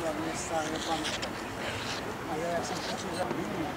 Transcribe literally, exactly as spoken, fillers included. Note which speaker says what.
Speaker 1: miejsca, nie pamiętam. Ale jak sam poczuł, że widzi.